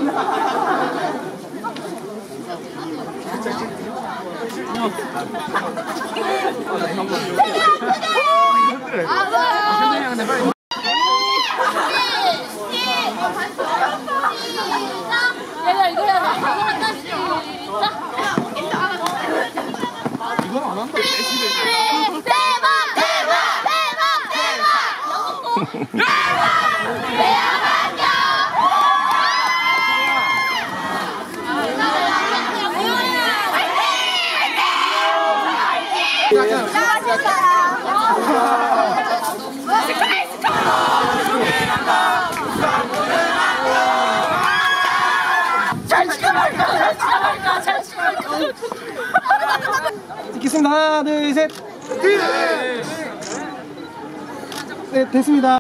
얘들아 이거 해야 돼. 이건 안 한다. 찍겠습니다. 하나, 둘, 셋. 네, 됐습니다.